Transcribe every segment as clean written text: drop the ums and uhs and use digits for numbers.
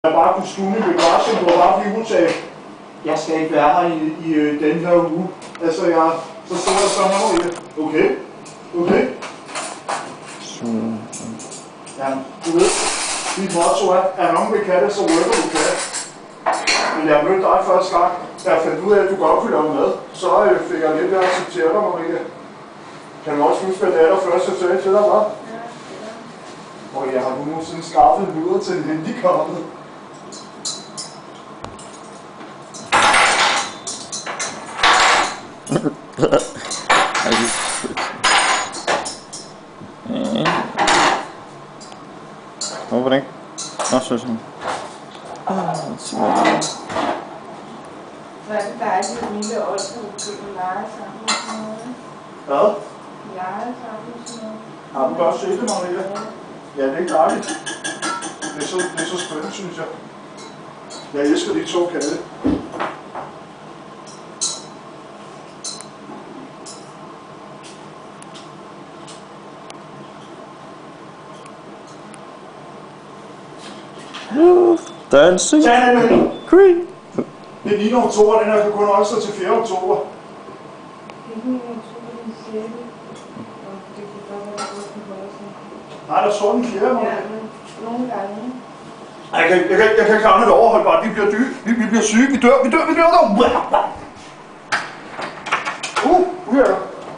Jeg bare kunne stue i biografen, hvor bare fordi hun sagde, jeg skal ikke være her i den her uge. Altså, så stod jeg sådan her i det. Okay. Ja, du ved, mit motto er nogen vil kan det, så rykker du kan. Men jeg mødte dig første gang, da jeg fandt ud af, at du godt kunne lave mad. Så fik jeg lidt at acceptere dig, Maria. Kan du også huske, hvad det er, der først sagde til dig, hva'? Og jeg har nogensinde skaffet videre til en handicappet. Hvorfor det ikke? Nå, så sådan. Hvor er det dejligt, at Mille også kunne lege sammen med sådan noget. Hvad? Lege sammen med sådan noget. Har du godt set det, Maria? Ja, det er dejligt. Det er så spændende, synes jeg. Jeg elsker de to katte. Dancing Queen. Det er 9. oktober, den her kan kun også til 4. oktober. Det er 9. oktober, den 6. Og det kunne godt være, at den holder sig. Nej, der står den 4. Ja, men nogle gange. Jeg kan klare det overholdbart. Vi bliver syge. Vi dør der. Ja.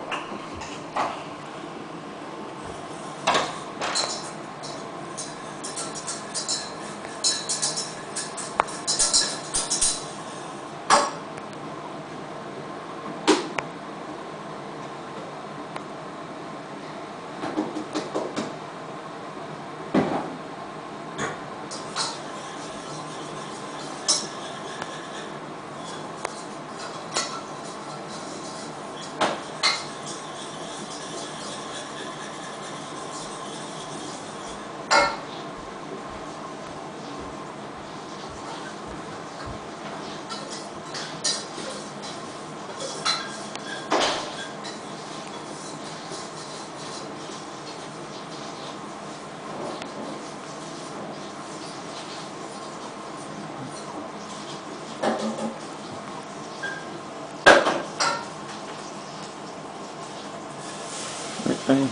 Okay.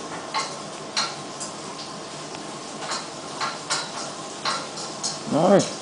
Nice.